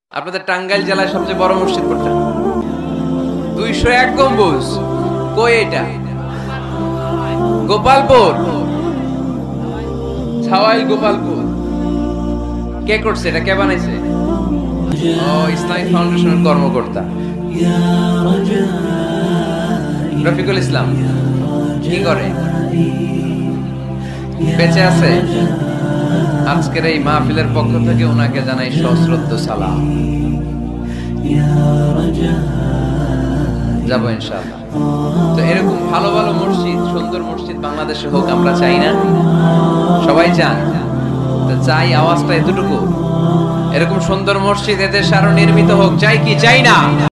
আপনাদের টাঙ্গাইল জেলায় সবচেয়ে বড় মসজিদ কোনটা? 201 গম্বুজ। কই এটা? গোপালপুর। ছাওয়াই গোপালপুর। কে করছে এটা? কে বানাইছে? ও, ইসলামিক ফাউন্ডেশনের কর্মকর্তা রফিকুল ইসলাম। কি করে? বেঁচে আছে? আজকের এই মাহফিলের পক্ষ থেকে ওনাকে জানাই সশ্রদ্ধ সালাম। যাবো ইনশাআল্লাহ। তো এরকম ভালো ভালো মসজিদ, সুন্দর মসজিদ বাংলাদেশে হোক, আমরা চাই না? সবাই চান। তো চাই, আওয়াজটা এতটুকু। এরকম সুন্দর মসজিদ এদেশে আরো নির্মিত হোক, চাই কি চাই না?